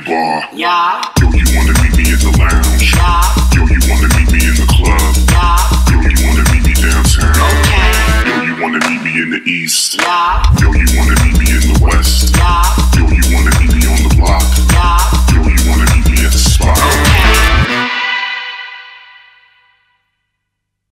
bar. Yeah. Yo, you wanna meet me in the lounge. Yeah. Yo, you wanna meet me in the club. Yeah. Yo, you wanna meet me downtown. Okay. Yo, you wanna meet me in the east. Yeah. Yo, you wanna meet me in the west. Yeah.